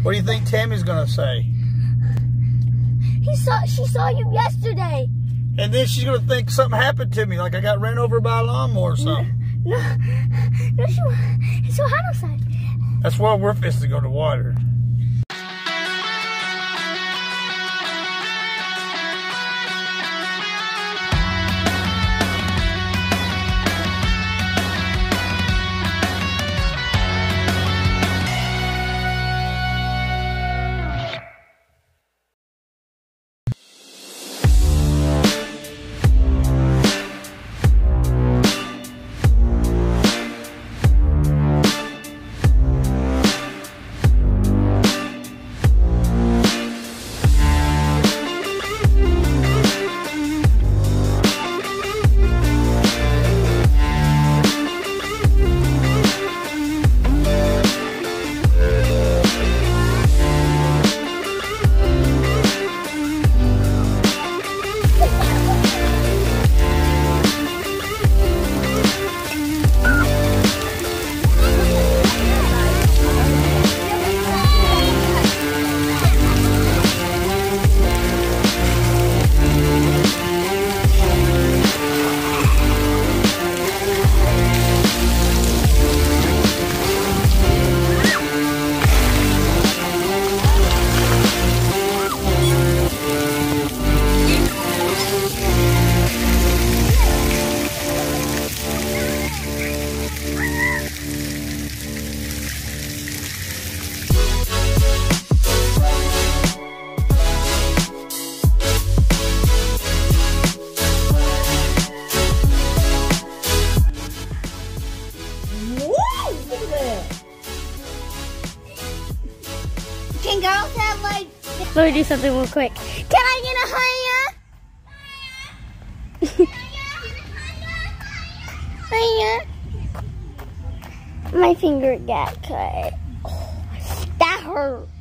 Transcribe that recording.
What do you think Tammy's gonna say? She saw you yesterday. And then she's gonna think something happened to me, like I got ran over by a lawnmower or something. No, it's so hot outside. That's why we're fixing to go to water. Can girls have like... Let me do something real quick. Can I get a hiya? Hiya. My finger got cut. Oh, that hurt.